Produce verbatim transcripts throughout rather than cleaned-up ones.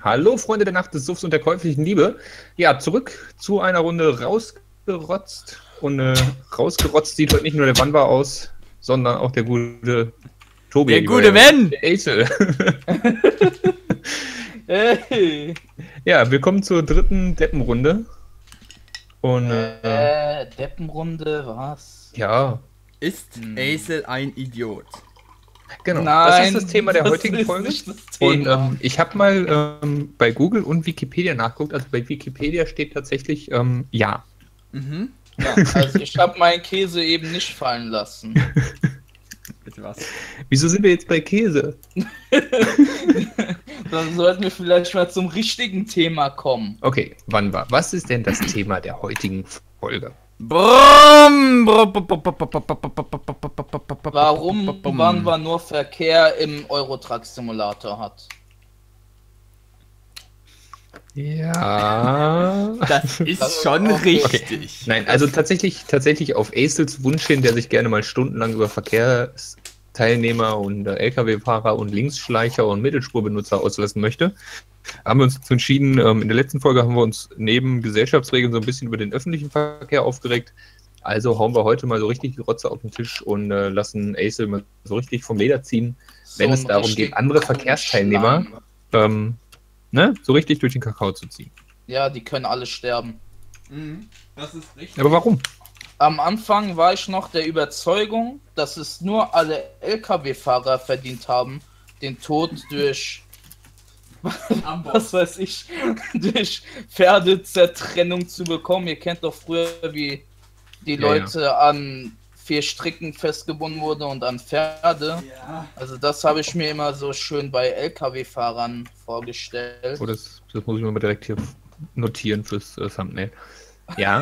Hallo Freunde der Nacht des Suffs und der käuflichen Liebe. Ja, zurück zu einer Runde rausgerotzt. Und äh, rausgerotzt sieht heute nicht nur der Wanwa aus, sondern auch der gute Tobi. Der gute Ben! Der Acel. Hey! Ja, willkommen zur dritten Deppenrunde. Und äh, Äh, Deppenrunde, was? ja, Ist Hm. Acel ein Idiot? genau. Nein, das ist das Thema der das heutigen ist Folge. nicht das Und Thema. ähm, ich habe mal ähm, bei Google und Wikipedia nachgeguckt. Also bei Wikipedia steht tatsächlich ähm, ja. Mhm. Ja, also ich habe meinen Käse eben nicht fallen lassen. Bitte was? Wieso sind wir jetzt bei Käse? Dann sollten wir vielleicht mal zum richtigen Thema kommen. Okay, wann war? Was ist denn das Thema der heutigen Folge? Brumm, Warum wann wir nur Verkehr im Eurotruck Simulator hat? Ja. Das ist Das- schon okay. richtig. Nein, also tatsächlich, tatsächlich auf Acels Wunsch hin, der sich gerne mal stundenlang über Verkehrsteilnehmer und äh, L K W-Fahrer und Linksschleicher und Mittelspurbenutzer auslassen möchte, haben wir uns dazu entschieden, ähm, in der letzten Folge haben wir uns neben Gesellschaftsregeln so ein bisschen über den öffentlichen Verkehr aufgeregt. Also hauen wir heute mal so richtig die Rotze auf den Tisch und äh, lassen Acel mal so richtig vom Leder ziehen, wenn So es einen darum richtig geht, andere coolen Verkehrsteilnehmer Schleim. ähm, ne, so richtig durch den Kakao zu ziehen. Ja, die können alle sterben. Mhm. Das ist richtig. Aber warum? Am Anfang war ich noch der Überzeugung, dass es nur alle L K W-Fahrer verdient haben, den Tod durch, was weiß ich, durch Pferdezertrennung zu bekommen. Ihr kennt doch früher, wie die Ja, Leute an vier Stricken festgebunden wurden und an Pferde. Ja. Also das habe ich mir immer so schön bei L K W-Fahrern vorgestellt. Oh, das, das muss ich mir mal direkt hier notieren fürs äh, Thumbnail. Ja.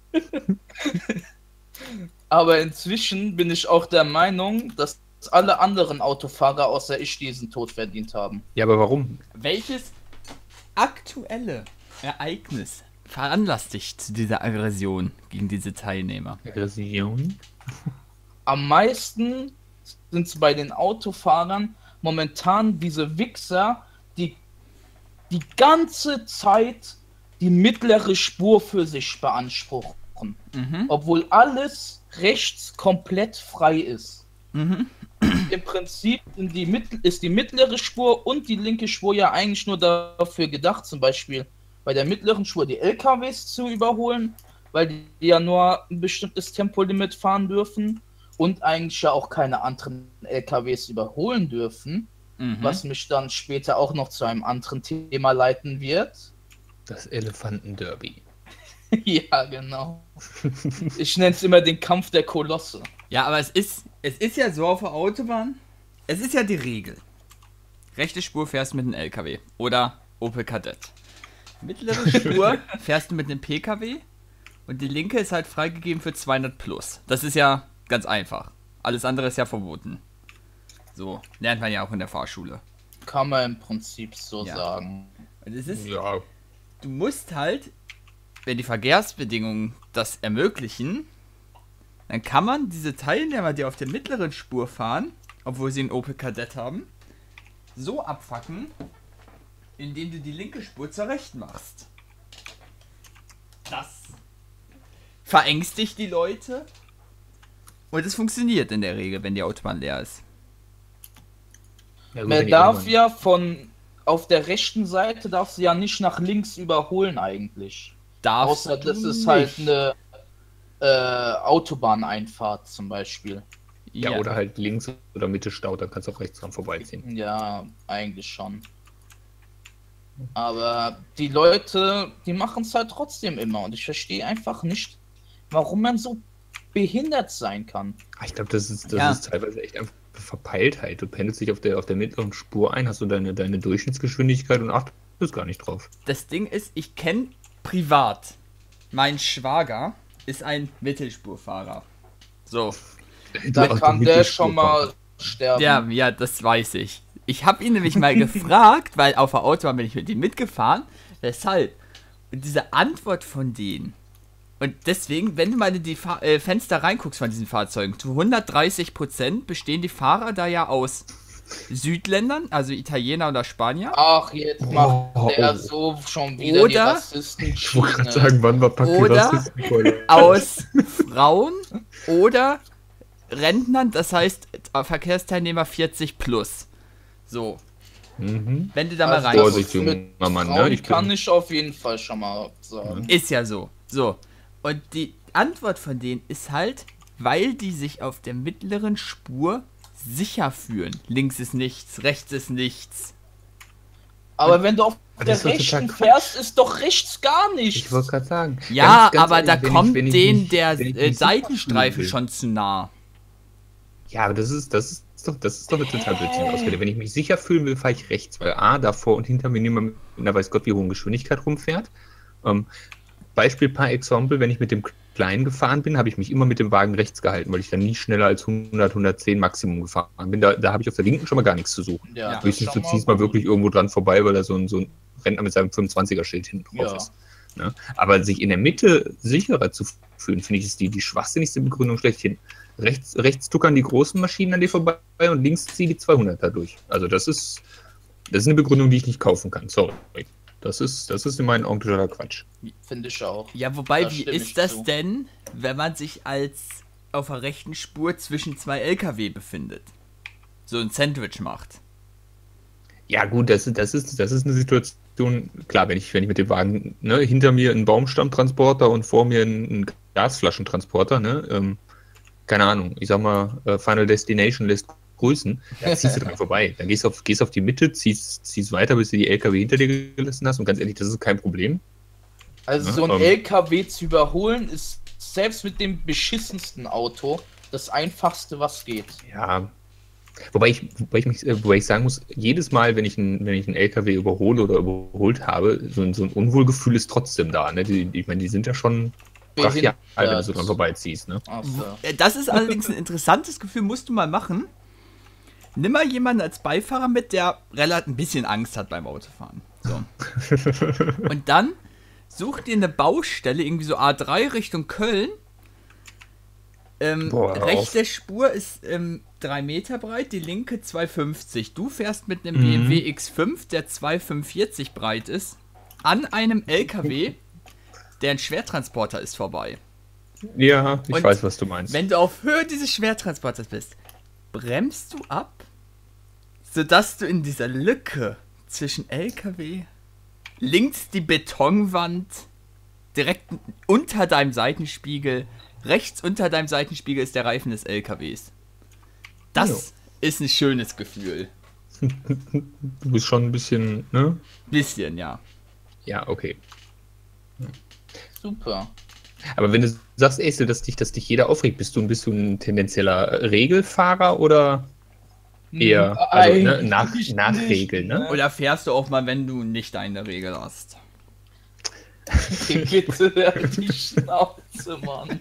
Aber inzwischen bin ich auch der Meinung, dass alle anderen Autofahrer außer ich diesen Tod verdient haben. Ja, aber warum? Welches aktuelle Ereignis veranlasst dich zu dieser Aggression gegen diese Teilnehmer? Aggression? Am meisten sind es bei den Autofahrern momentan diese Wichser, die die ganze Zeit die mittlere Spur für sich beanspruchen, Mhm. obwohl alles rechts komplett frei ist. Mhm. Im Prinzip sind die Mittel- ist die mittlere Spur und die linke Spur ja eigentlich nur dafür gedacht, zum Beispiel bei der mittleren Spur die L K Ws zu überholen, weil die ja nur ein bestimmtes Tempolimit fahren dürfen und eigentlich ja auch keine anderen L K Ws überholen dürfen, Mhm. was mich dann später auch noch zu einem anderen Thema leiten wird. Das Elefantenderby. Ja, genau. Ich nenne es immer den Kampf der Kolosse. Ja, aber es ist, es ist ja so auf der Autobahn, es ist ja die Regel. Rechte Spur fährst du mit einem L K W oder Opel Kadett. Mittlere Spur fährst du mit einem P K W und die linke ist halt freigegeben für zweihundert plus. Das ist ja ganz einfach. Alles andere ist ja verboten. So, lernt man ja auch in der Fahrschule. Kann man im Prinzip so Ja. sagen. Und es ist, Ja. du musst halt, wenn die Verkehrsbedingungen das ermöglichen, dann kann man diese Teilnehmer, die auf der mittleren Spur fahren, obwohl sie einen Opel Kadett haben, so abfacken, indem du die linke Spur zur rechten machst. Das verängstigt die Leute und es funktioniert in der Regel, wenn die Autobahn leer ist. Ja, gut, wenn Man die darf Autobahn- ja von auf der rechten Seite darf sie ja nicht nach links überholen eigentlich. Darfst Außer das du ist halt nicht. eine äh, Autobahneinfahrt zum Beispiel. Ja, oder halt links oder Mitte Stau, dann kannst du auch rechts dran vorbeiziehen. Ja, eigentlich schon. Aber die Leute, die machen es halt trotzdem immer und ich verstehe einfach nicht, warum man so behindert sein kann. Ah, Ich glaube, das ist, das Ja. ist teilweise echt einfach Verpeiltheit. Du pendelst dich auf der, auf der mittleren Spur ein, hast du deine, deine Durchschnittsgeschwindigkeit und achtest gar nicht drauf. Das Ding ist, ich kenne privat, mein Schwager ist ein Mittelspurfahrer. So. Da kann der schon mal sterben. Ja, ja, das weiß ich. Ich habe ihn nämlich mal gefragt, weil auf der Autobahn bin ich mit ihm mitgefahren, weshalb. Und diese Antwort von denen. Und deswegen, wenn du mal in die Fa äh, Fenster reinguckst von diesen Fahrzeugen, zu hundertdreißig Prozent bestehen die Fahrer da ja aus Südländern, also Italiener oder Spanier. Ach, jetzt macht Oh, der oh. so schon wieder die Oder- Rassisten. Ich wollte gerade sagen, wann war Paki Oder- Rassistenkeule? Aus Frauen oder Rentnern, das heißt äh, Verkehrsteilnehmer vierzig plus. So, Mhm. wenn du da mal Also rein. das Vorsicht, mit junger Mann, ne? Frauen Ich kann bin- ich auf jeden Fall schon mal sagen. Ist ja so. So. Und die Antwort von denen ist halt, weil die sich auf der mittleren Spur sicher fühlen. Links ist nichts, rechts ist nichts. Aber wenn du auf Das der ist doch total rechten Quatsch. fährst, ist doch rechts gar nichts. Ich wollte gerade sagen. Ja, ganz, ganz aber ehrlich, da wenn ich- kommt wenn ich denen mich- der wenn ich äh, mich sicher Seitenstreifen fühlen will. schon zu nah. Ja, aber das ist, das ist doch, das ist doch eine total blödsinnige Ausrede. Wenn ich mich sicher fühlen will, fahre ich rechts, weil A, davor und hinter mir niemand mit einer weiß Gott wie hohen Geschwindigkeit rumfährt. Ähm, Beispiel par Exemple, wenn ich mit dem Kleinen gefahren bin, habe ich mich immer mit dem Wagen rechts gehalten, weil ich dann nie schneller als hundert, hundertzehn Maximum gefahren bin. Da, da habe ich auf der linken schon mal gar nichts zu suchen. Ja, Ja. Höchstens, du schon ziehst mal gut. wirklich irgendwo dran vorbei, weil da so ein, so ein Rentner mit seinem fünfundzwanziger-Schild hinten drauf Ja. ist. Ne? Aber sich in der Mitte sicherer zu fühlen, finde ich, ist die, die schwachsinnigste Begründung schlechthin. Rechts, rechts tuckern die großen Maschinen an dir vorbei und links ziehen die zweihunderter durch. Also das ist, das ist eine Begründung, die ich nicht kaufen kann. Sorry. Das ist, das ist in meinen Augen totaler Quatsch. Finde ich auch. Ja, wobei, Da wie stimme ich ist das zu. denn, wenn man sich als auf der rechten Spur zwischen zwei L K W befindet? So ein Sandwich macht. Ja gut, das, ist- das, ist, das ist eine Situation, klar, wenn ich, wenn ich mit dem Wagen, ne, hinter mir einen Baumstammtransporter und vor mir einen, einen Gasflaschentransporter, ne, ähm, keine Ahnung, ich sag mal, äh, Final Destination lässt grüßen, da ziehst du dran vorbei. Dann gehst du auf, gehst auf die Mitte, ziehst, ziehst weiter, bis du die L K W hinter dir gelassen hast und ganz ehrlich, das ist kein Problem. Also Ja, so ein ähm. L K W zu überholen ist selbst mit dem beschissensten Auto das einfachste, was geht. Ja. Wobei ich, wobei ich, mich, äh, wobei ich sagen muss, jedes Mal, wenn ich, einen, wenn ich einen L K W überhole oder überholt habe, so ein, so ein Unwohlgefühl ist trotzdem da. Ne? Die, ich meine, die sind ja schon brachial, wenn du so dran vorbeiziehst. Ne? Also, Äh, Das ist allerdings ein interessantes Gefühl, musst du mal machen. Nimm mal jemanden als Beifahrer mit, der relativ ein bisschen Angst hat beim Autofahren. So. Und dann such dir eine Baustelle, irgendwie so A drei Richtung Köln. Ähm, Boah, hör rechte Spur ist ähm, drei Meter breit, die linke zwei fünfzig. Du fährst mit einem Mhm. B M W X fünf, der zwei fünfundvierzig breit ist, an einem L K W, der ein Schwertransporter ist, vorbei. Ja, ich Und weiß, was du meinst. Wenn du auf Höhe dieses Schwertransporters bist, bremst du ab, sodass du in dieser Lücke zwischen L K W, links die Betonwand, direkt unter deinem Seitenspiegel, rechts unter deinem Seitenspiegel ist der Reifen des L K Ws. Das Jo. ist ein schönes Gefühl. Du bist schon ein bisschen, ne? Bisschen, ja. Ja, okay. super. Aber wenn du sagst, Ace, dass dich, dass dich jeder aufregt, bist du, bist du ein tendenzieller Regelfahrer oder eher also, ne, nach, Eigentlich nach nicht, Regeln, ne? Oder fährst du auch mal, wenn du nicht deine Regel hast? Bitte die Schnauze, Mann.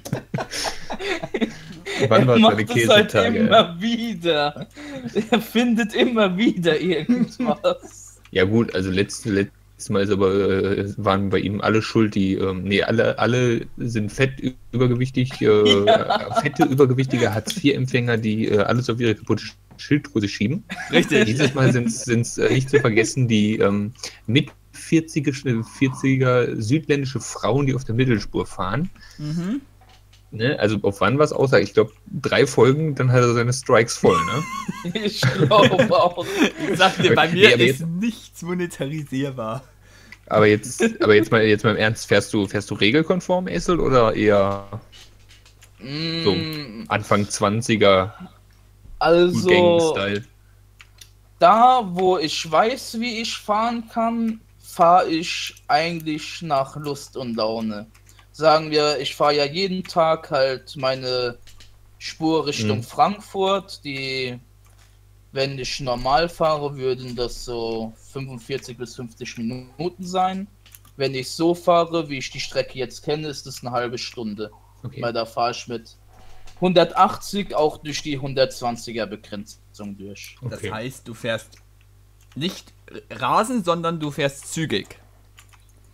Wann war Er seine macht es halt Käsetage? immer wieder. Er findet immer wieder irgendwas. Ja gut, also letztes, letztes Mal ist aber, äh, waren bei ihm alle schuld, die, ähm, nee, alle, alle sind fett übergewichtig, äh, Ja. fette übergewichtige Hartz vier Empfänger, die äh, alles auf ihre kaputte Schilddrüse schieben. Richtig. Dieses Mal sind es äh, nicht zu vergessen die ähm, mit vierziger, vierziger südländische Frauen, die auf der Mittelspur fahren. Mhm. Ne? Also auf wann was aussagt? Ich glaube, drei Folgen, dann hat er seine Strikes voll, ne? Ich glaube auch. Ich sag dir, bei mir Nee, aber ist jetzt- nichts monetarisierbar. Aber jetzt, aber jetzt mal, jetzt mal im Ernst, fährst du, fährst du regelkonform, Essel, oder eher so Mm, Anfang zwanziger Also, Gang-Style? da wo ich weiß, wie ich fahren kann, fahre ich eigentlich nach Lust und Laune. Sagen wir, ich fahre ja jeden Tag halt meine Spur Richtung Mhm. Frankfurt, die, wenn ich normal fahre, würden das so fünfundvierzig bis fünfzig Minuten sein. Wenn ich so fahre, wie ich die Strecke jetzt kenne, ist es eine halbe Stunde. Okay. Weil da fahre ich mit hundertachtzig auch durch die hundertzwanziger Begrenzung durch. Das Okay. heißt, du fährst nicht rasen, sondern du fährst zügig.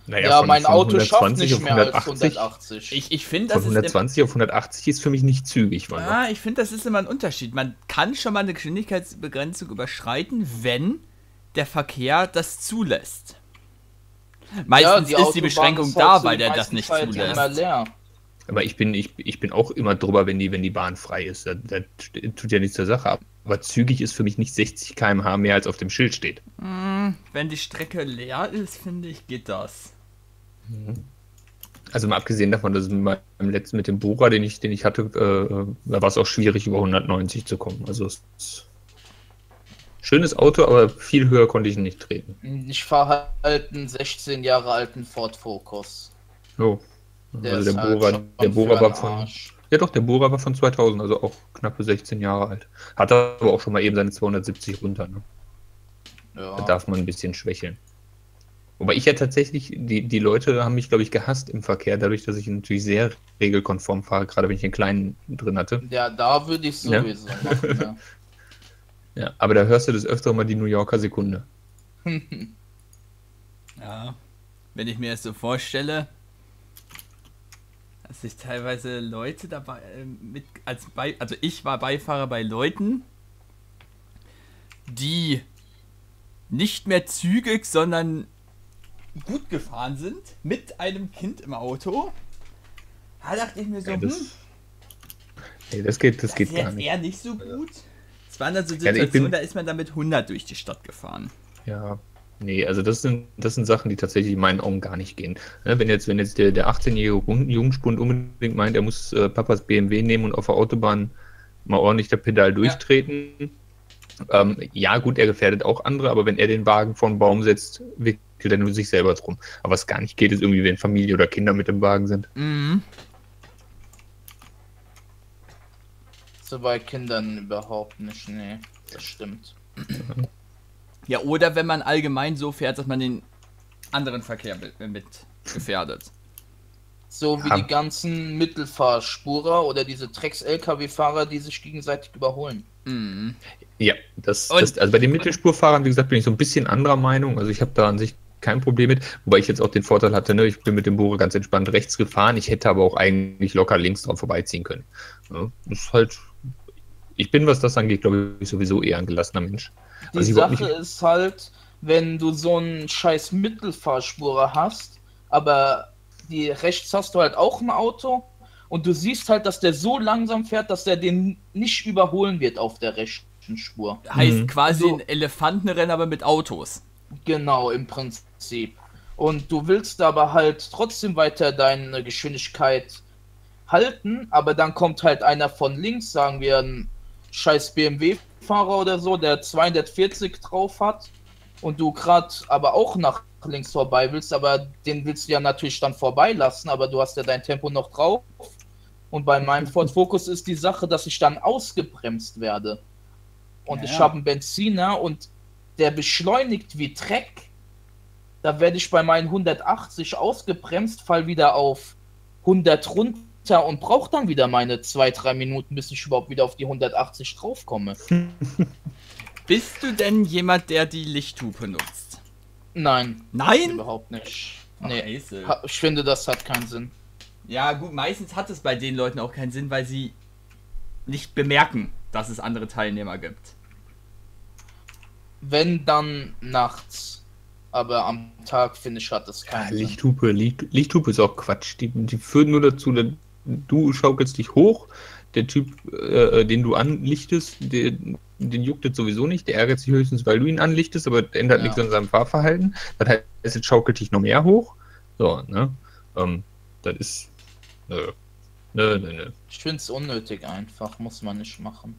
Naja, Ja, von- mein von Auto schafft hundertzwanzig nicht auf mehr als hundertachtzig. hundertachtzig. Ich, ich finde, Von das ist. Im, hundertzwanzig auf hundertachtzig ist für mich nicht zügig, Mann. ah, ich finde, das ist immer ein Unterschied. Man kann schon mal eine Geschwindigkeitsbegrenzung überschreiten, wenn der Verkehr das zulässt. Meistens ist die Autobahn Beschränkung ist halt da, zu weil den der das meisten nicht Zeiten immer zulässt. leer. Aber ich bin, ich, ich bin auch immer drüber, wenn die, wenn die Bahn frei ist. Das, das tut ja nichts zur Sache ab. Aber zügig ist für mich nicht sechzig Kilometer pro Stunde mehr, als auf dem Schild steht. Wenn die Strecke leer ist, finde ich, geht das. Also mal abgesehen davon, dass es beim letzten mit dem Bohrer, den ich, den ich hatte, äh, da war es auch schwierig, über hundertneunzig zu kommen. Also es ist schönes Auto, aber viel höher konnte ich nicht treten. Ich fahre halt einen sechzehn Jahre alten Ford Focus. Oh. Der Also ist der halt Bohrer, schon der für Bohrer war den von. Arsch. Ja doch, der Bohrer war von zweitausend, also auch knappe sechzehn Jahre alt. Hat aber auch schon mal eben seine zweihundertsiebzig runter. Ne? Da Ja. darf man ein bisschen schwächeln. Wobei ich ja tatsächlich, die, die Leute haben mich, glaube ich, gehasst im Verkehr, dadurch, dass ich natürlich sehr regelkonform fahre, gerade wenn ich den kleinen drin hatte. ja, da würde ich Ja. sowieso machen. Ja. Ja, aber da hörst du das öfter mal die New Yorker Sekunde. Ja. Wenn ich mir das so vorstelle, dass sich teilweise Leute dabei äh, mit als bei, also ich war Beifahrer bei Leuten, die nicht mehr zügig, sondern gut gefahren sind, mit einem Kind im Auto. Da dachte ich mir so, Ja, hm, das, nee, das geht, das das geht ist gar jetzt nicht. eher nicht so gut. Es waren dann so ich Situationen, bin- da ist man dann mit hundert durch die Stadt gefahren. Ja, nee, also das sind, das sind Sachen, die tatsächlich in meinen Augen gar nicht gehen. Ne, wenn jetzt, wenn jetzt der, der achtzehnjährige Jung- Jungspund unbedingt meint, er muss äh, Papas B M W nehmen und auf der Autobahn mal ordentlich der Pedal durchtreten, ähm, ja gut, er gefährdet auch andere, aber wenn er den Wagen vor den Baum setzt, wickelt er nur sich selber drum. Aber was gar nicht geht, ist irgendwie, wenn Familie oder Kinder mit im Wagen sind. Mhm. So bei Kindern überhaupt nicht, nee, das stimmt. Ja, oder wenn man allgemein so fährt, dass man den anderen Verkehr mit, mit gefährdet. So wie Ja. die ganzen Mittelfahrspurer oder diese Drecks-L K W-Fahrer, die sich gegenseitig überholen. Mhm. Ja, das, Und- das, also bei den Mittelspurfahrern, wie gesagt, bin ich so ein bisschen anderer Meinung. Also ich habe da an sich kein Problem mit, wobei ich jetzt auch den Vorteil hatte, ne, ich bin mit dem Bohrer ganz entspannt rechts gefahren, ich hätte aber auch eigentlich locker links drauf vorbeiziehen können. Ja, das ist halt, ich bin, was das angeht, glaube ich, sowieso eher ein gelassener Mensch. Die Also ich überhaupt Sache nicht- ist halt, wenn du so einen scheiß Mittelfahrspurer hast, aber die rechts hast du halt auch ein Auto und du siehst halt, dass der so langsam fährt, dass der den nicht überholen wird auf der rechten Spur. Heißt Mhm. quasi Also- ein Elefantenrennen, aber mit Autos. Genau, im Prinzip. Und du willst aber halt trotzdem weiter deine Geschwindigkeit halten, aber dann kommt halt einer von links, sagen wir ein scheiß B M W-Fahrer oder so, der zweihundertvierzig drauf hat und du gerade aber auch nach links vorbei willst, aber den willst du ja natürlich dann vorbeilassen, aber du hast ja dein Tempo noch drauf. Und bei meinem Ford Focus ist die Sache, dass ich dann ausgebremst werde. Und Ja, ich ja. habe einen Benziner und der beschleunigt wie Dreck. Da werde ich bei meinen hundertachtzig ausgebremst, fall wieder auf hundert runter und brauche dann wieder meine zwei, drei Minuten, bis ich überhaupt wieder auf die hundertachtzig draufkomme. Bist du denn jemand, der die Lichthupe nutzt? Nein, Nein? überhaupt nicht. Ach, Nee, Eisel. ha- ich finde, das hat keinen Sinn. Ja, gut, meistens hat es bei den Leuten auch keinen Sinn, weil sie nicht bemerken, dass es andere Teilnehmer gibt. Wenn, dann nachts. Aber am Tag, finde ich, hat das Ja, keinen Sinn. Lichthupe, Licht, Lichthupe ist auch Quatsch. Die, die führen nur dazu, dass du schaukelst dich hoch, der Typ, äh, den du anlichtest, der, den juckt das sowieso nicht, der ärgert sich höchstens, weil du ihn anlichtest, aber das ändert Ja. nichts an seinem Fahrverhalten. Das heißt, jetzt schaukelt dich noch mehr hoch. So, ne? Ähm, das ist. Nö. Nö, nö, nö. Ich finde es unnötig einfach, muss man nicht machen.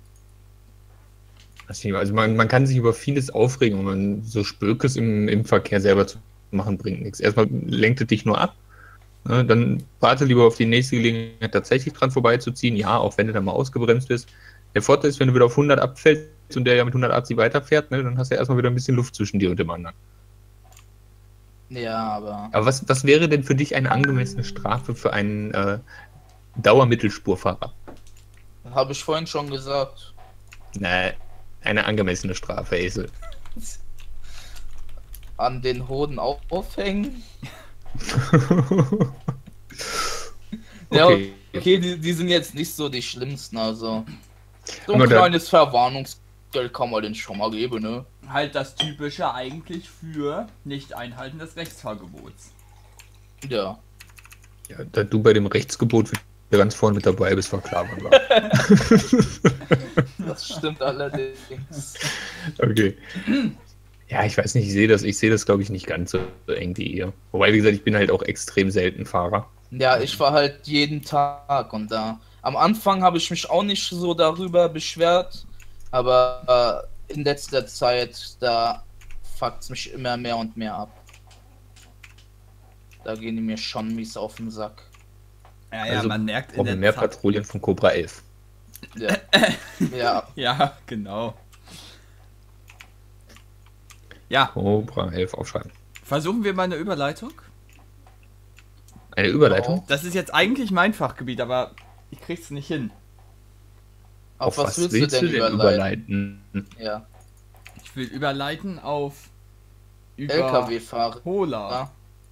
Also man, man kann sich über vieles aufregen und man so Spökes im, im Verkehr selber zu machen, bringt nichts. Erstmal lenkt es dich nur ab. Ne, dann warte lieber auf die nächste Gelegenheit, tatsächlich dran vorbeizuziehen. Ja, auch wenn du dann mal ausgebremst bist. Der Vorteil ist, wenn du wieder auf hundert abfällst und der ja mit hundertachtzig weiterfährt, ne, dann hast du ja erstmal wieder ein bisschen Luft zwischen dir und dem anderen. Ja, aber Aber was, was wäre denn für dich eine angemessene Strafe für einen äh, Dauermittelspurfahrer? habe ich vorhin schon gesagt. Na, eine angemessene Strafe, Esel. An den Hoden auf aufhängen. Ja, Okay. okay, die, die sind jetzt nicht so die schlimmsten, also. So ein Aber da- kleines Verwarnungsgeld kann man den schon mal geben, ne? Halt das Typische eigentlich für Nicht-Einhalten des Rechtsfahrgebots. Ja. Ja, da du bei dem Rechtsgebot wieder ganz vorne mit dabei bist, war klar, wann war. Das stimmt allerdings. Okay. Ja, ich weiß nicht, ich sehe das, ich sehe das, glaube ich, nicht ganz so eng wie ihr. Wobei, wie gesagt, ich bin halt auch extrem selten Fahrer. Ja, ich war halt jeden Tag und da. Am Anfang habe ich mich auch nicht so darüber beschwert, aber äh, in letzter Zeit, da fuckt es mich immer mehr und mehr ab. Da gehen die mir schon mies auf den Sack. Ja, ja, Also man merkt in Brauchen der mehr Zeit- Patrouillen von Cobra elf. Ja. Ja. Ja, genau. Ja, Cobra elf aufschreiben. versuchen wir mal eine Überleitung. Eine Überleitung? Das ist jetzt eigentlich mein Fachgebiet, aber ich krieg's nicht hin. Auf, was, willst, du denn überleiten? überleiten? Ja. Ich will überleiten auf über L K W-Fahrer. Hola.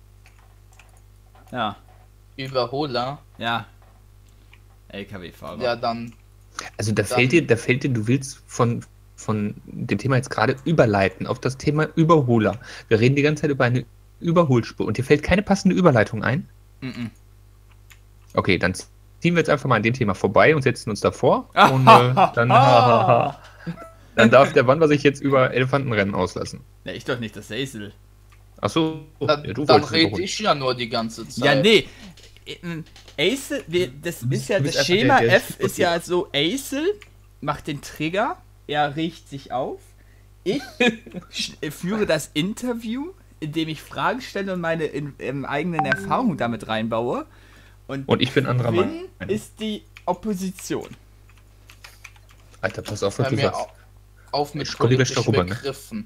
Ja, Überholer. ja. L K W-Fahrer. Ja, dann. Also da Dann- fällt dir, da fällt dir, du willst von, von dem Thema jetzt gerade überleiten auf das Thema Überholer. Wir reden die ganze Zeit über eine Überholspur und dir fällt keine passende Überleitung ein? Mhm. Okay, dann ziehen wir jetzt einfach mal an dem Thema vorbei und setzen uns davor. Und äh, dann, dann darf der Wander sich jetzt über Elefantenrennen auslassen. Ja, ich doch nicht, das Esel. Achso, Dann, ja, du dann wolltest rede überholen. ich ja nur die ganze Zeit. Ja, nee. Ähm, Acel, wir, das bist- ist ja du bist das einfach Schema der- der F ist ja so, Acel macht den Trigger, er riecht sich auf. Ich sch- äh, führe das Interview, indem ich Fragen stelle und meine in, in eigenen Erfahrungen damit reinbaue. Und, Und ich bin anderer Quinn Meinung. ist die Opposition. Alter, pass auf, was Hör du mir sagst. au- auf mit Ich komm lieber politischen darüber, ne? Begriffen.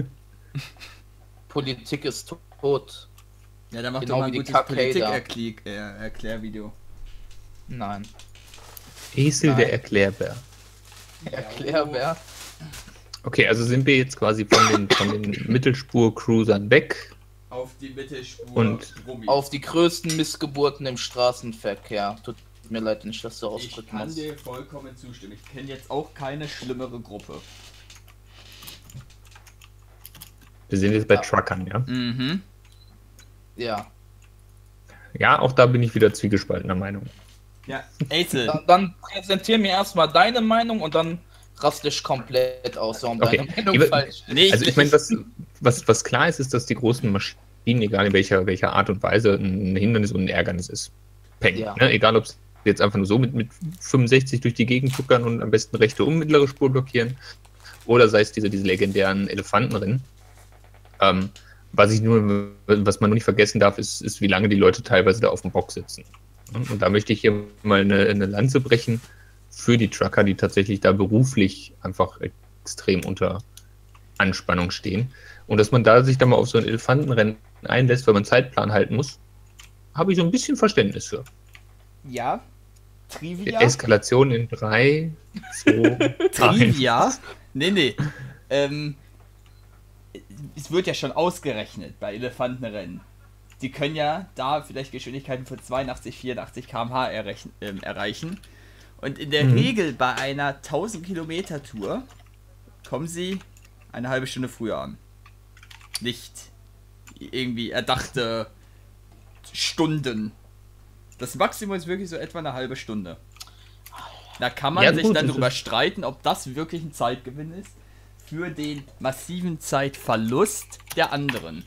Politik ist tot. Ja, dann mach Genau doch mal ein wie die gutes Kackhater. Politik-Erklärvideo. Nein. Esel der Nein. Erklärbär. Erklärbär. Okay, also sind wir jetzt quasi von den, von den Mittelspur-Cruisern weg. Auf die Mittelspur. Und Brummi. Auf die größten Missgeburten im Straßenverkehr. Tut mir leid, wenn ich das so Ich ausdrücken kann muss. dir vollkommen zustimmen. Ich kenne jetzt auch keine schlimmere Gruppe. Wir sind jetzt bei Ja. Truckern, ja? Mhm. Ja. Ja, auch da bin ich wieder zwiegespaltener Meinung. Ja, Acel. Dann, dann präsentier mir erstmal deine Meinung und dann raste ich komplett aus, warum Okay. deine Meinung Über- falsch ist. Nee, Also ich meine, was, was, was klar ist, ist, dass die großen Maschinen, egal in welcher, welcher Art und Weise, ein Hindernis und ein Ärgernis ist. Peng. Ja. Ne? Egal, ob es jetzt einfach nur so mit, mit fünfundsechzig durch die Gegend tuckern und am besten rechte und mittlere Spur blockieren, oder sei es diese, diese legendären Elefantenrennen. Ähm, was ich nur, was man nur nicht vergessen darf, ist, ist, wie lange die Leute teilweise da auf dem Bock sitzen. Und da möchte ich hier mal eine, eine Lanze brechen für die Trucker, die tatsächlich da beruflich einfach extrem unter Anspannung stehen. Und dass man da sich da mal auf so ein Elefantenrennen einlässt, weil man Zeitplan halten muss, habe ich so ein bisschen Verständnis für. ja. Trivia. Eskalation in drei, zwei, Trivia. Nee, nee. Ähm, es wird ja schon ausgerechnet bei Elefantenrennen. Die können ja da vielleicht Geschwindigkeiten von zweiundachtzig, vierundachtzig Kilometer pro Stunde erreichen, ähm, erreichen. Und in der Mhm. Regel bei einer tausend Kilometer Tour kommen sie eine halbe Stunde früher an. Nicht irgendwie erdachte Stunden. Das Maximum ist wirklich so etwa eine halbe Stunde. Da kann man Ja, sich gut, dann das darüber ist- streiten, ob das wirklich ein Zeitgewinn ist für den massiven Zeitverlust der anderen.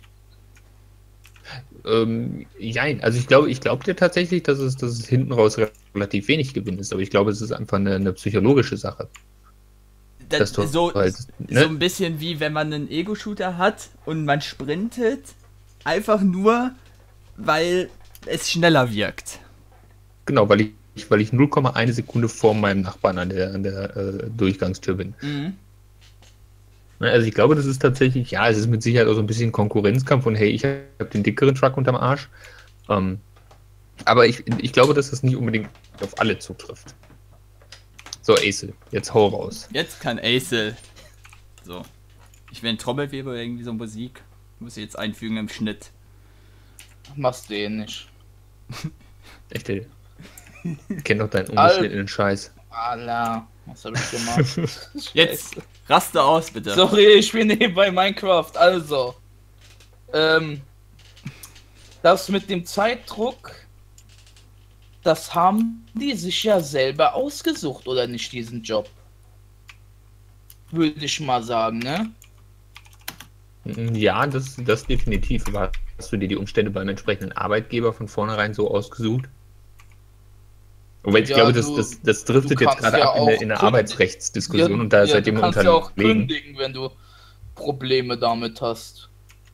Ähm, jein, also ich glaube, ich glaube dir tatsächlich, dass es, dass es hinten raus relativ wenig Gewinn ist, aber ich glaube, es ist einfach eine, eine psychologische Sache. Das, Dass du so, halt, so ne? ein bisschen wie wenn man einen Ego-Shooter hat und man sprintet, einfach nur, weil es schneller wirkt. Genau, weil ich, weil ich null Komma eins Sekunde vor meinem Nachbarn an der, an der äh, Durchgangstür bin. Mhm. Ne, Also ich glaube, das ist tatsächlich, ja, es ist mit Sicherheit auch so ein bisschen Konkurrenzkampf und hey, ich habe den dickeren Truck unterm Arsch. Ähm, aber ich, ich glaube, dass das nicht unbedingt auf alle zutrifft. So, Acel, jetzt hau raus. Jetzt kann Acel. So. Ich will einen Trommelwirbel oder irgendwie so Musik. Muss ich jetzt einfügen im Schnitt. Machst du eh nicht. Echt, ey. Ich kenn doch deinen Al- ungeschnittenen Scheiß. Alter, was hab ich gemacht? Jetzt raste aus, bitte. Sorry, ich bin nebenbei Minecraft. Also, ähm, das mit dem Zeitdruck, das haben die sich ja selber ausgesucht, oder nicht, diesen Job? Würde ich mal sagen, ne? Ja, das, das definitiv. Aber hast du dir die Umstände beim entsprechenden Arbeitgeber von vornherein so ausgesucht? Wobei ich Ja, glaube, das, du- das, das driftet du jetzt kannst gerade ja ab in der, auch in der kündigen. Arbeitsrechtsdiskussion und da ja, seid ihr du mir kannst ja auch unterlegen. kündigen, wenn du Probleme damit hast.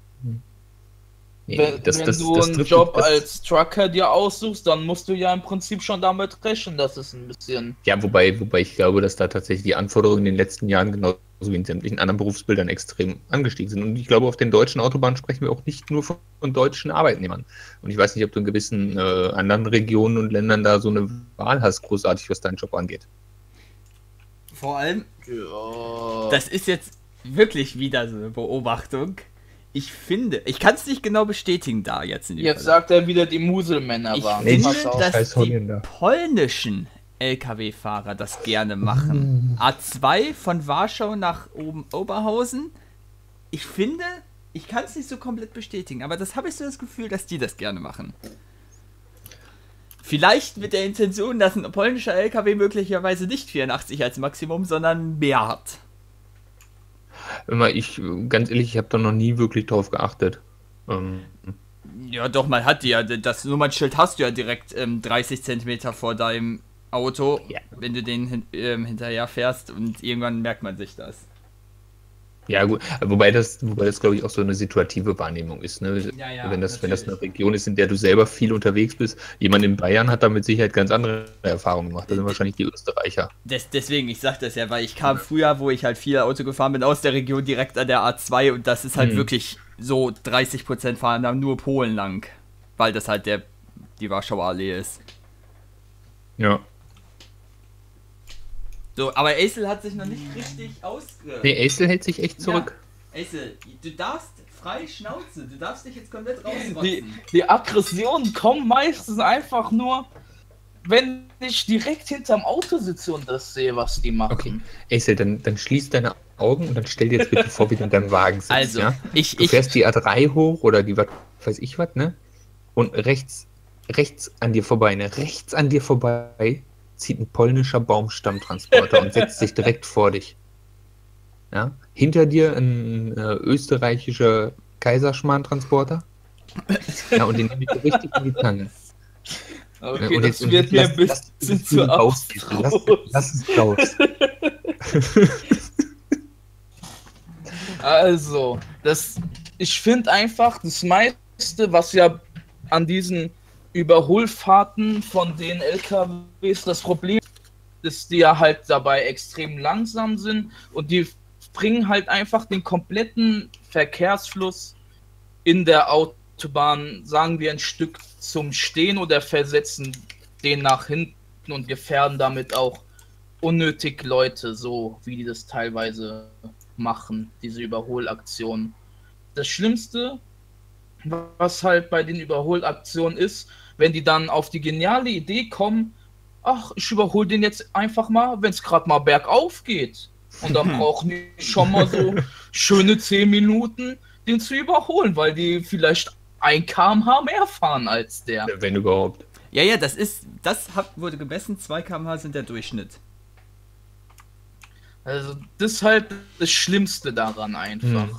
Nee, Wenn, das, wenn das, du das einen trifft- Job das- als Trucker dir aussuchst, dann musst du ja im Prinzip schon damit rechnen, dass es ein bisschen... Ja, wobei, wobei ich glaube, dass da tatsächlich die Anforderungen in den letzten Jahren genauso wie in sämtlichen anderen Berufsbildern extrem angestiegen sind. Und ich glaube, auf den deutschen Autobahnen sprechen wir auch nicht nur von, von deutschen Arbeitnehmern. Und ich weiß nicht, ob du in gewissen äh, anderen Regionen und Ländern da so eine Wahl hast, großartig, was deinen Job angeht. Vor allem, Ja. das ist jetzt wirklich wieder so eine Beobachtung. Ich finde, ich kann es nicht genau bestätigen da jetzt in dem Jetzt Fall. sagt er wieder, die Muselmänner Ich waren. finde, Pass auf. dass Scheiß die Holländer. polnischen L K W-Fahrer das gerne machen. A zwei von Warschau nach oben Oberhausen. Ich finde, ich kann es nicht so komplett bestätigen, aber das habe ich so das Gefühl, dass die das gerne machen. Vielleicht mit der Intention, dass ein polnischer L K W möglicherweise nicht vierundachtzig als Maximum, sondern mehr hat. Immer ich, ganz ehrlich, ich habe da noch nie wirklich drauf geachtet. Ähm, Ja, doch, man hat die ja. Das Nummernschild hast du ja direkt ähm, dreißig Zentimeter vor deinem Auto, Ja. wenn du den hin, ähm, hinterher fährst und irgendwann merkt man sich das. Ja, gut, wobei das, wobei das glaube ich, auch so eine situative Wahrnehmung ist. Ne? Ja, ja, wenn, das, wenn das eine natürlich. Region ist, in der du selber viel unterwegs bist. Jemand in Bayern hat da mit Sicherheit ganz andere Erfahrungen gemacht. Das sind wahrscheinlich die Österreicher. Des, deswegen, ich sag das ja, weil ich kam früher, wo ich halt viel Auto gefahren bin, aus der Region direkt an der A zwei und das ist halt Hm. wirklich so dreißig Prozent fahren da nur Polen lang. Weil das halt der die Warschauer Allee ist. Ja. So, aber Acel hat sich noch nicht richtig ausge... Nee, Acel hält sich echt zurück. Ja, Acel, du darfst frei Schnauze, du darfst dich jetzt komplett Die, rausrotzen. die Aggressionen kommen meistens einfach nur, wenn ich direkt hinterm Auto sitze und das sehe, was die machen. Okay. Acel, dann, dann schließ deine Augen und dann stell dir jetzt bitte vor, wie du in deinem Wagen sitzt. Also, ja? ich, Du ich, fährst die A drei hoch oder die, was weiß ich was, ne? Und rechts, rechts an dir vorbei, ne? Rechts an dir vorbei zieht ein polnischer Baumstammtransporter und setzt sich direkt vor dich. Ja? Hinter dir ein äh, österreichischer Kaiserschmarrn-Transporter. Ja, und den nehme ich so richtig in die Tange. Okay, und das jetzt- wird und mir lass- ein bisschen lass dieses zu Gefühl rausgehen. Lass, abstrus. lass es raus. Also, das, ich finde einfach, das meiste, was ja an diesen Überholfahrten von den L K Ws das Problem ist, dass die ja halt dabei extrem langsam sind und die bringen halt einfach den kompletten Verkehrsfluss in der Autobahn, sagen wir, ein Stück zum Stehen oder versetzen den nach hinten und gefährden damit auch unnötig Leute, so wie die das teilweise machen, diese Überholaktionen. Das Schlimmste, was halt bei den Überholaktionen ist, wenn die dann auf die geniale Idee kommen, ach, ich überhole den jetzt einfach mal, wenn es gerade mal bergauf geht. Und dann brauchen die schon mal so schöne zehn Minuten, den zu überholen, weil die vielleicht ein Kilometer pro Stunde mehr fahren als der. Wenn überhaupt. ja, ja, das ist, das hat, wurde gemessen, zwei Kilometer pro Stunde sind der Durchschnitt. Also das ist halt das Schlimmste daran einfach.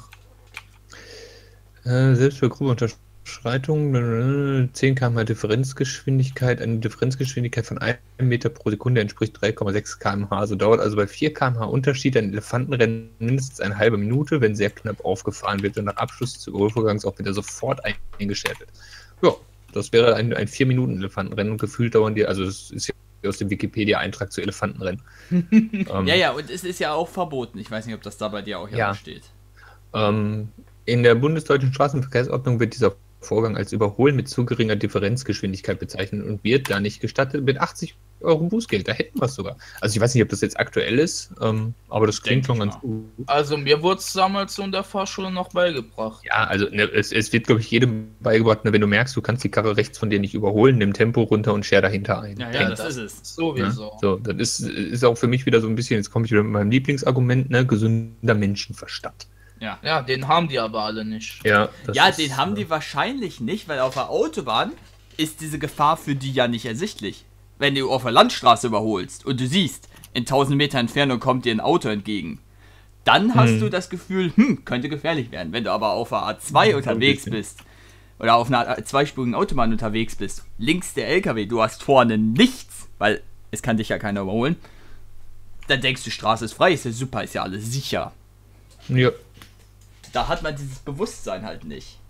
Äh, selbst bei grober Unterschreitung, äh, zehn Kilometer pro Stunde Differenzgeschwindigkeit, eine Differenzgeschwindigkeit von einem Meter pro Sekunde entspricht drei Komma sechs Kilometer pro Stunde. Also dauert also bei vier Kilometer pro Stunde Unterschied ein Elefantenrennen mindestens eine halbe Minute, wenn sehr knapp aufgefahren wird und nach Abschluss des Überholvorgangs auch wieder sofort eingestellt wird. Ja, das wäre ein, ein vier Minuten Elefantenrennen und gefühlt dauern die, also das ist ja aus dem Wikipedia-Eintrag zu Elefantenrennen. ähm, Ja, ja, und es ist ja auch verboten. Ich weiß nicht, ob das da bei dir auch Ja. ja steht. Ähm, in der bundesdeutschen Straßenverkehrsordnung wird dieser Vorgang als Überholen mit zu geringer Differenzgeschwindigkeit bezeichnet und wird, da nicht gestattet, mit achtzig Euro Bußgeld. Da hätten wir es sogar. Also ich weiß nicht, ob das jetzt aktuell ist, ähm, aber das klingt Denk schon ich ganz mal. gut. Also mir wurde es damals so in der Fahrschule noch beigebracht. Ja, also ne, es, es wird, glaube ich, jedem beigebracht, ne, wenn du merkst, du kannst die Karre rechts von dir nicht überholen, nimm Tempo runter und scher dahinter ein. Ja, ja, das, das ist es. Sowieso. Ne? So, das ist, ist auch für mich wieder so ein bisschen, jetzt komme ich wieder mit meinem Lieblingsargument, ne, gesunder Menschenverstand. Ja. Ja, den haben die aber alle nicht. Ja, das Ja, ist, den haben die wahrscheinlich nicht, weil auf der Autobahn ist diese Gefahr für die ja nicht ersichtlich. Wenn du auf der Landstraße überholst und du siehst, in tausend Meter Entfernung kommt dir ein Auto entgegen, dann hast Hm. du das Gefühl, hm, könnte gefährlich werden. Wenn du aber auf der A zwei unterwegs bisschen. bist oder auf einer zweispurigen Autobahn unterwegs bist, links der L K W, du hast vorne nichts, weil es kann dich ja keiner überholen, dann denkst du, Straße ist frei, ist ja super, ist ja alles sicher. Ja. Da hat man dieses Bewusstsein halt nicht.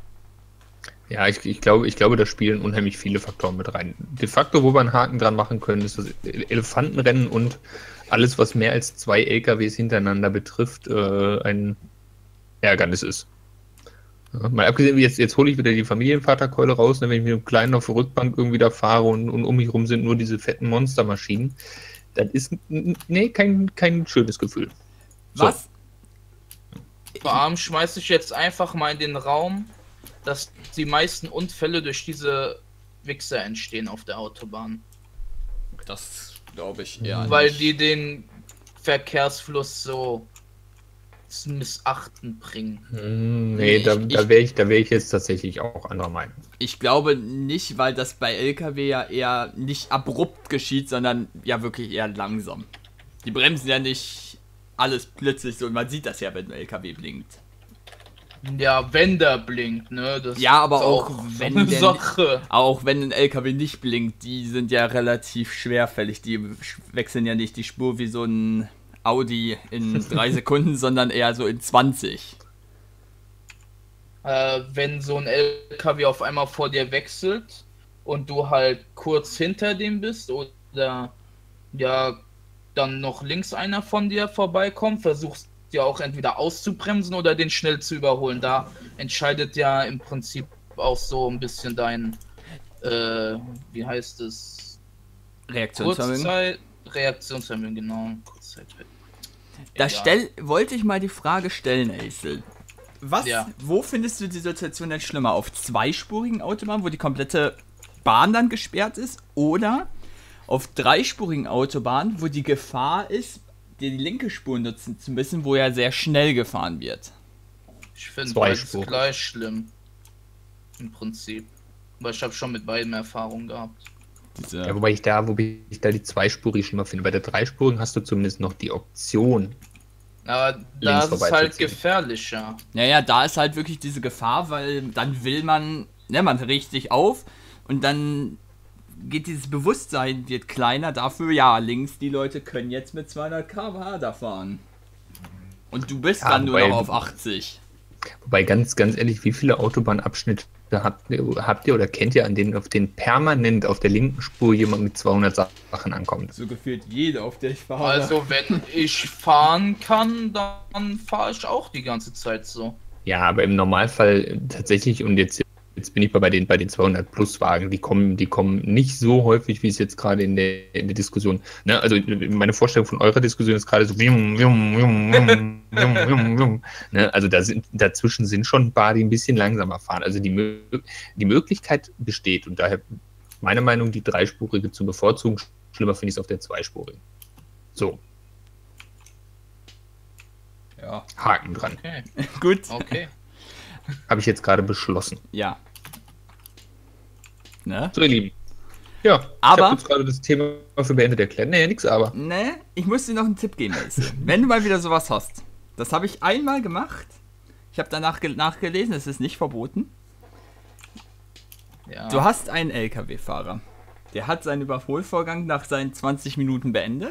Ja, ich, ich, glaube, ich glaube, da spielen unheimlich viele Faktoren mit rein. De facto, wo wir einen Haken dran machen können, ist das Elefantenrennen und alles, was mehr als zwei L K Ws hintereinander betrifft, äh, ein Ärgernis ist. Ja, mal abgesehen, jetzt, jetzt hole ich wieder die Familienvaterkeule raus, ne, wenn ich mit einem Kleinen auf der Rückbank irgendwie da fahre und, und um mich rum sind nur diese fetten Monstermaschinen. Das ist n- nee, kein, kein schönes Gefühl. So. Was? Vor allem schmeiße ich jetzt einfach mal in den Raum, dass die meisten Unfälle durch diese Wichser entstehen auf der Autobahn. Das glaube ich eher Weil nicht. die den Verkehrsfluss so zum Missachten bringen. Hm, nee, Ich- da, ich- da wäre ich, da wär ich jetzt tatsächlich auch anderer Meinung. Ich glaube nicht, weil das bei L K W ja eher nicht abrupt geschieht, sondern ja wirklich eher langsam. Die bremsen ja nicht alles plötzlich so und man sieht das ja, wenn ein L K W blinkt. Ja, wenn der blinkt, ne? Das Ja, aber ist auch so wenn eine der- Sache. Auch wenn ein L K W nicht blinkt, die sind ja relativ schwerfällig. Die wechseln ja nicht die Spur wie so ein Audi in drei Sekunden, sondern eher so in zwanzig. Äh, wenn so ein L K W auf einmal vor dir wechselt und du halt kurz hinter dem bist oder ja dann noch links einer von dir vorbeikommt, versuchst ja auch entweder auszubremsen oder den schnell zu überholen. Da entscheidet ja im Prinzip auch so ein bisschen dein, äh, wie heißt es? Reaktionsvermögen. Kurzzeit, Reaktionsvermögen, genau. Kurzzeit. Da Egal. stell, wollte ich mal die Frage stellen, Aisel. Was, Ja. wo findest du die Situation denn schlimmer? Auf zweispurigen Autobahnen, wo die komplette Bahn dann gesperrt ist? Oder auf dreispurigen Autobahnen, wo die Gefahr ist, dir die linke Spur nutzen zu müssen, wo ja sehr schnell gefahren wird? Ich finde Zwei beides Spuren. gleich schlimm. Im Prinzip. Weil ich habe schon mit beiden Erfahrungen gehabt. Diese, Ja, wobei ich da, wobei ich da die zweispurig schlimmer finde. Bei der dreispurigen hast du zumindest noch die Option. Aber Links da ist es halt vorbeizuziehen. gefährlicher. Naja, da ist halt wirklich diese Gefahr, weil dann will man, ne, man regt sich auf und dann geht dieses Bewusstsein, wird kleiner dafür, ja, links, die Leute können jetzt mit zweihundert Kilometer pro Stunde da fahren. Und du bist Ja, dann nur wobei- noch auf achtzig. Wobei ganz, ganz ehrlich, wie viele Autobahnabschnitte habt ihr, habt ihr oder kennt ihr, an denen auf denen permanent auf der linken Spur jemand mit zweihundert Sachen ankommt? So gefühlt jede, auf der ich fahre. Also wenn ich fahren kann, dann fahre ich auch die ganze Zeit so. Ja, aber im Normalfall tatsächlich, und jetzt, jetzt bin ich bei den, bei den zweihundert Plus Wagen, die kommen, die kommen nicht so häufig, wie es jetzt gerade in der, in der Diskussion, ne, also meine Vorstellung von eurer Diskussion ist gerade so, wum, wum, wum, wum, wum, wum, wum, ne, also da sind, dazwischen sind schon ein paar, die ein bisschen langsamer fahren, also die, Mö- die Möglichkeit besteht und daher meine Meinung, die dreispurige zu bevorzugen, schlimmer finde ich es auf der zweispurigen. So, Ja, Haken dran, Okay, gut. okay. habe ich jetzt gerade beschlossen. Ja. Ne? So, ihr Lieben. Ja, Aber- ich habe jetzt gerade das Thema für beendet erklärt. Nee, nix aber. Ne, ich muss dir noch einen Tipp geben, Ace. Wenn du mal wieder sowas hast. Das habe ich einmal gemacht. Ich habe danach ge- nachgelesen, es ist nicht verboten. Ja. Du hast einen L K W-Fahrer. Der hat seinen Überholvorgang nach seinen zwanzig Minuten beendet.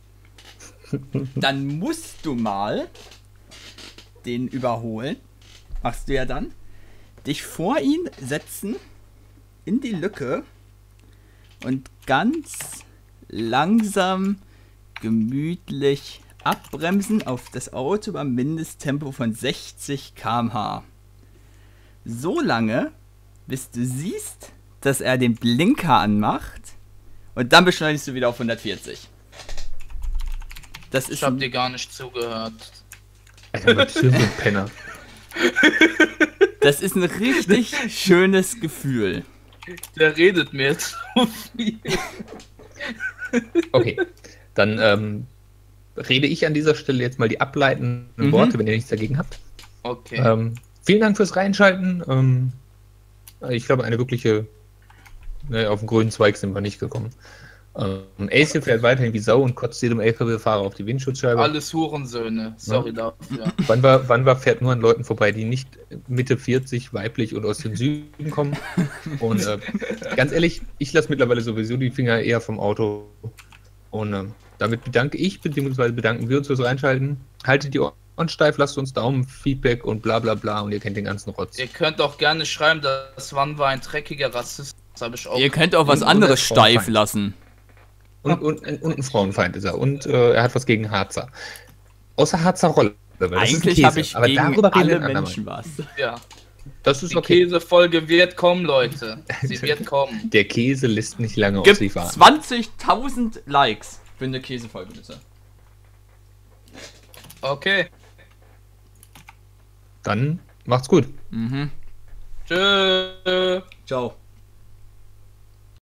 Dann musst du mal den überholen. Machst du ja dann. Dich vor ihn setzen, in die Lücke und ganz langsam, gemütlich abbremsen auf das Auto beim Mindesttempo von sechzig Kilometer pro Stunde. So lange, bis du siehst, dass er den Blinker anmacht Und dann beschleunigst du wieder auf hundertvierzig. Das ist Ich hab ein, dir gar nicht zugehört. Alter, was für ein Penner. das ist ein richtig schönes Gefühl. Der redet mir jetzt so viel. Okay, dann ähm, rede ich an dieser Stelle jetzt mal die ableitenden Mhm. Worte, wenn ihr nichts dagegen habt. Okay. Ähm, vielen Dank fürs Reinschalten. Ähm, ich glaube, eine wirkliche, ne, auf den grünen Zweig sind wir nicht gekommen. Ähm, Ace fährt weiterhin wie Sau und kotzt jedem L K W-Fahrer auf die Windschutzscheibe. Alles Hurensöhne. Sorry Ja. dafür. Wann war, wann war fährt nur an Leuten vorbei, die nicht Mitte vierzig, weiblich und aus dem Süden kommen. Und äh, ganz ehrlich, ich lasse mittlerweile sowieso die Finger eher vom Auto. Und äh, damit bedanke ich, beziehungsweise bedanken wir uns fürs Reinschalten. Haltet die Ohren steif, lasst uns Daumen, Feedback und bla bla bla und ihr kennt den ganzen Rotz. Ihr könnt auch gerne schreiben, dass Wann war ein dreckiger Rassist. Das habe ich auch. Ihr könnt auch was Und- und anderes das steif Frauenfeind. lassen. Und, und, und ein Frauenfeind ist er. Und äh, er hat was gegen Harzer. Außer Harzer Rolle. weil das ist ein Eigentlich Käse. habe ich Aber gegen darüber reden wir alle ein andermal. Menschen was. Ja. Das ist Die okay. Käsefolge wird kommen, Leute. Sie wird kommen. Der Käse lässt nicht lange auf Gibt sich warten. zwanzigtausend Likes für eine Käsefolge, bitte. Okay. Dann macht's gut. Mhm. Tschö. Ciao.